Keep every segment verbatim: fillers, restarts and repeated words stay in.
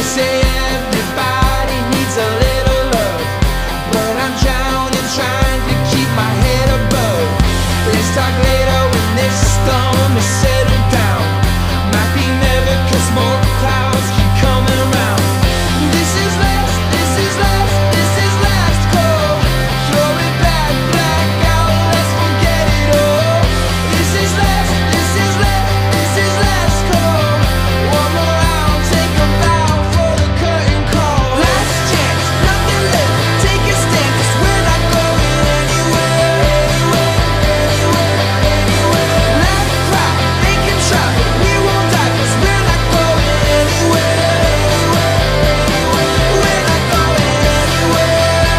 say everybody needs a little love, but I'm drowning trying to keep my head above. Let's talk later when this storm is settled down. Might be never, cause more clouds keep coming around. This is last, this is last, this is last call. Throw it back, black out, let's forget it all. This is last, this is last, this is last call. One more round, take a bow for the curtain call. Last chance, nothing left, take a stand, cause we're not going anywhere, anywhere, anywhere, anywhere. Laugh, cry, they can try, but we won't die, cause we're not going anywhere, anywhere, anywhere. We're not going anywhere.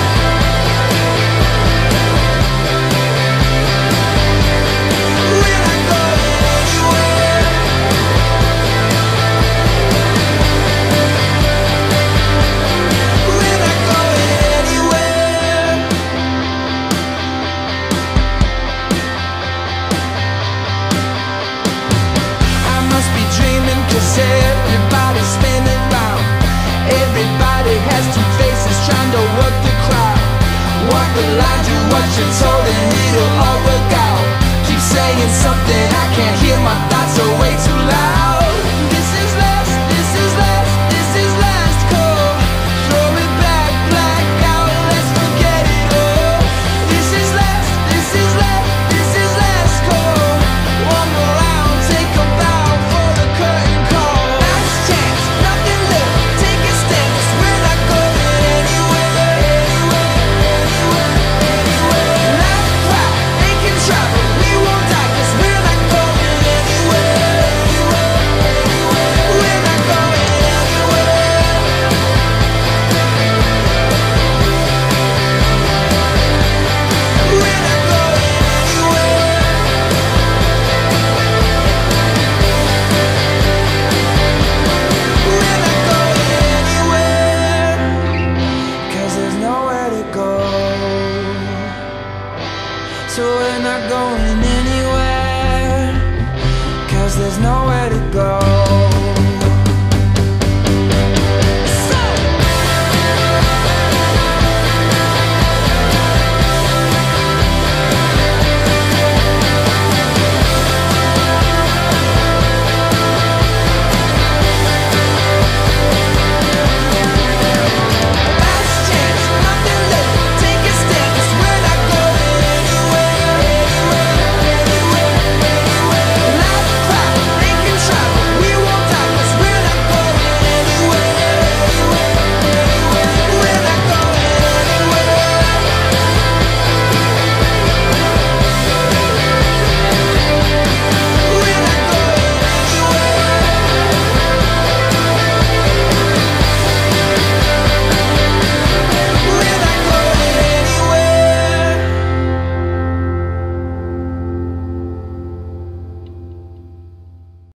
We're not going anywhere. We're not going anywhere. I must be dreaming, cause everybody's spinning round. Everybody has two faces trying to work the crowd. Walk the line, do what you're told and it'll all work out. Keep saying something, I can't hear, my thoughts are way too loud. This is last, this is last, this is last call. Throw it back, black out, let's forget it all. This is last, this is last, this is last call. One more round, take a bow for the curtain call. Last chance, nothing left, take a stand, cause we're not going anywhere, anywhere, anywhere, anywhere. Laugh, cry, they can try, but we won't die, cause we're not going anywhere, anywhere, anywhere. We're not going anywhere. We're not going anywhere. We're not going anywhere. Cause there's nowhere to go. So we're not going anywhere. Cause there's nowhere to go.